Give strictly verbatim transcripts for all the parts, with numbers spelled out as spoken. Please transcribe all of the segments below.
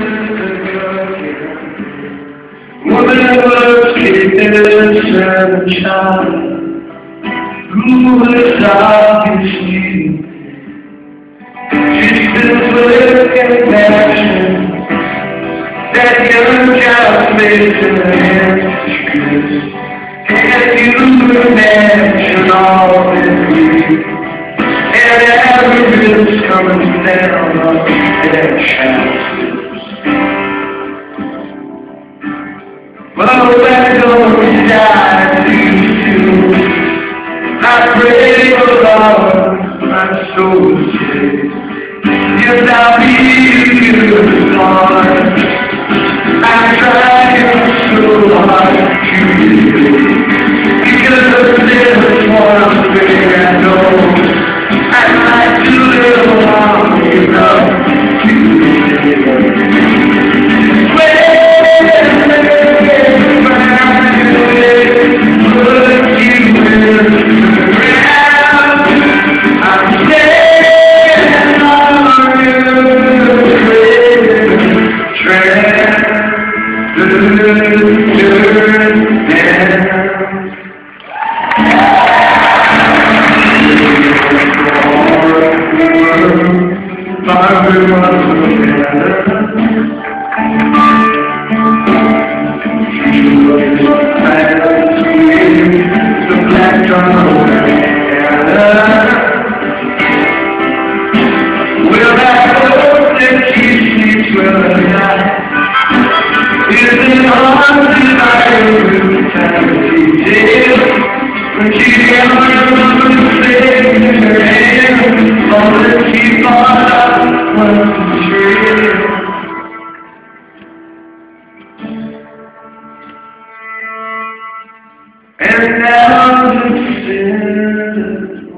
Woman was keeping a child who was obviously she's been with passion that young child makes in the hands. Can you imagine all this? And averages coming down on their shoulders. Well, we're gonna die too. I pray for love, my soul says. Yes, I'll be your Lord. I try so hard to believe, because there's one thing I know. I'd like to live long enough to and now the sinners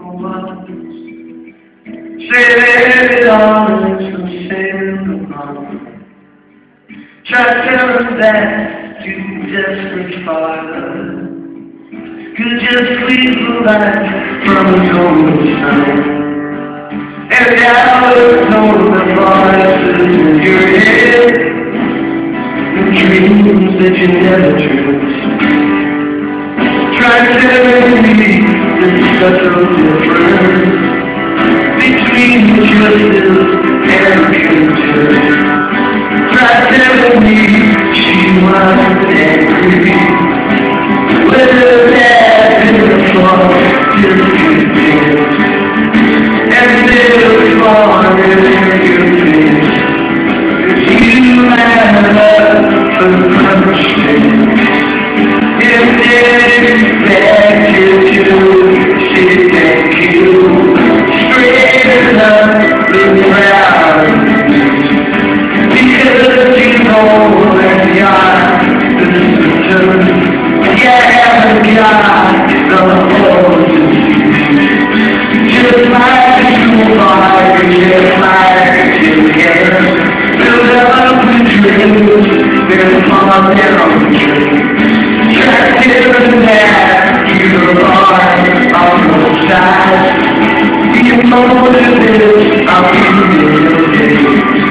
say that it all is from sin alone. Try to tell them that you desperate father could just leave the light from his own son. And now it's all the voices in your head, the dreams that you never dreamed. Try to tell me there's such a difference between justice and future. Try to tell me she was angry with her dad in the fall just to dance. And still falling in your face, you had love for punishment. If they expected you, she'd take you straight up the ground. Because you know that you're the system, you haven't got the horses. Just like you are, just like you can, build up the dreams, build upon their own dreams. Just given that you are on both sides, the emotion is of you day.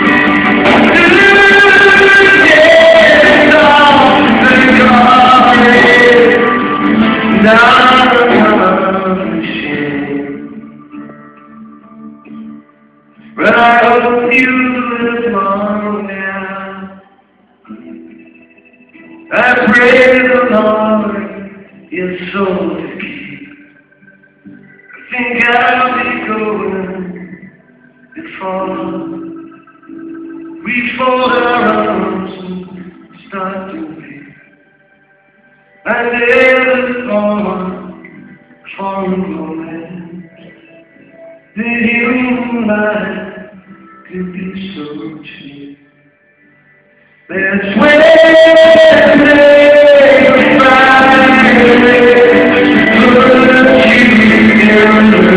It's all the glory, none of the shame. But I hope you live long now. I pray the Lord your soul to keep. I think I'll be going before we fold our arms and start to weep. I never thought for a moment that you and I could be so cheap. That's when they find you, put you in